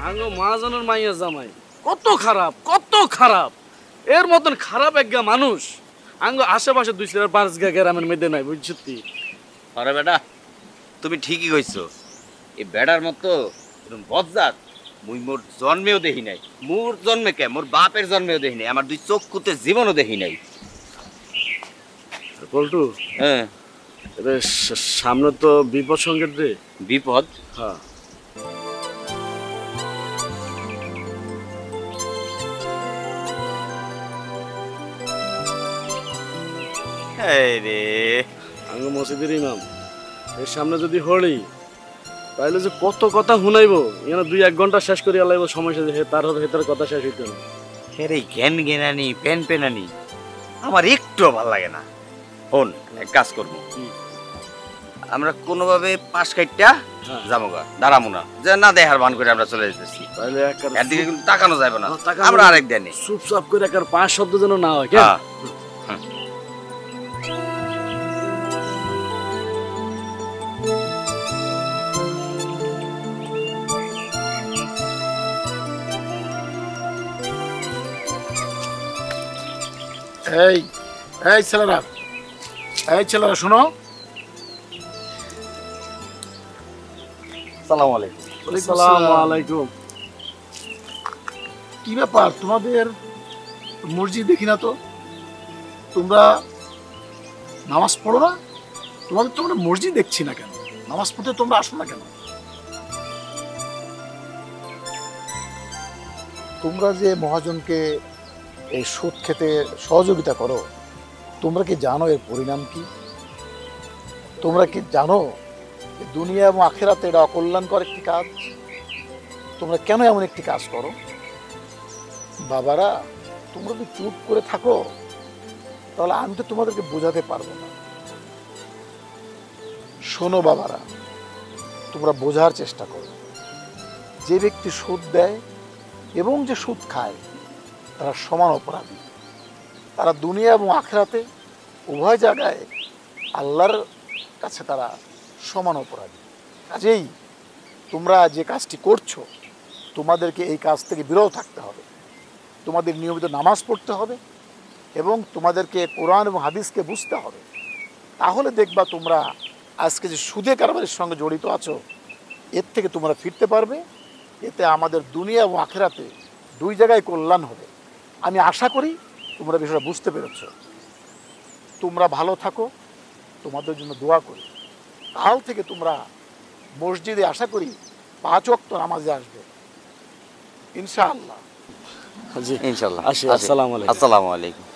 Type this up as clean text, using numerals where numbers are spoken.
আঙ্গো মহাজনের মাইয়া জামাই কত খারাপ, কত খারাপ। এর মতন খারাপ একগা মানুষ আঙ্গো আশেপাশে 2-5 গ্রামের মধ্যে নাই, বুঝছিস তুই? আরে বেটা, তুমি ঠিকই কইছো। এই বেড়ার মতো এরকম বজ্জাত মুই মোর জন্মেও দেখি নাই। মোর জন্মে কে, মোর বাপের জন্মেও দেখি নাই, আমার দুই চক্ষুতে জীবনও দেখি নাই। পল্টু, হ্যাঁ, সামনে তো বিপদ সংকেত রে। বিপদ? হ্যাঁ। রে আঙ্গো মসজিদের ইমাম এর সামনে যদি হলি তাইলে যে কত কথা শুনাইবো, এখানে 2-1 ঘন্টা শেষ করিয়া লাইব সময় শেষ, তার হেতার কথা শেষ হইতো না। রে জ্ঞান জ্ঞানানি পেন পেনানি আমার একটুও ভাল লাগে না। শোন, এক কাজ করবো, আমরা কোনোভাবে পাশ কাটটা যাবো গা, দাঁড়াবো না, যে না দেখার ভান করে আমরা চলে যেতেছি। তাইলে এর দিকে কিন্তু তাকানো যাবে না, আমরা আরেক দেনি চুপচাপ করে একার 5 শব্দ যেন না হয়। কেন? এই এই ছেলেরা, এই ছেলেরা শোনো। আসসালামু আলাইকুম। আসসালামু আলাইকুম। কি ব্যাপার তোমাদের? মসজিদ দেখি না তো, তোমরা নামাজ পড়ো না? তোমাদের তোমরা মসজিদ দেখছি না কেন? নামাজ পড়তে তোমরা আসো না কেন? তোমরা যে মহাজনকে এই সুদ খেতে সহযোগিতা করো, তোমরা কি জানো এর পরিণাম কি? তোমরা কি জানো দুনিয়া এবং আখিরাতে এটা অকল্যাণকর একটি কাজ? তোমরা কেন এমন একটি কাজ করো? বাবারা, তোমরা যদি চুপ করে থাকো তাহলে আমি তো তোমাদেরকে বোঝাতে পারবো না। শোনো বাবারা, তোমরা বোঝার চেষ্টা করো, যে ব্যক্তি সুদ দেয় এবং যে সুদ খায় তারা সমান অপরাধী। তারা দুনিয়া এবং আখিরাতে উভয় জায়গায় আল্লাহর কাছে তারা সমান অপরাধী। কাজেই তোমরা যে কাজটি করছো, তোমাদেরকে এই কাজ থেকে বিরত থাকতে হবে। তোমাদের নিয়মিত নামাজ পড়তে হবে এবং তোমাদেরকে কোরআন এবং হাদিসকে বুঝতে হবে। তাহলে দেখবা তোমরা আজকে যে সুদে কারবারের সঙ্গে জড়িত আছো, এর থেকে তোমরা ফিরতে পারবে। এতে আমাদের দুনিয়া এবং আখিরাতে 2 জায়গায় কল্যাণ হবে। আমি আশা করি তোমরা বিষয়টা বুঝতে পেরেছ। তোমরা ভালো থাকো, তোমাদের জন্য দোয়া করি। কাল থেকে তোমরা মসজিদে আশা করি 5 ওয়াক্ত নামাজে আসবে ইনশাআল্লাহ। জি ইনশাআল্লাহ। আসসালামু আলাইকুম। আসসালামু আলাইকুম।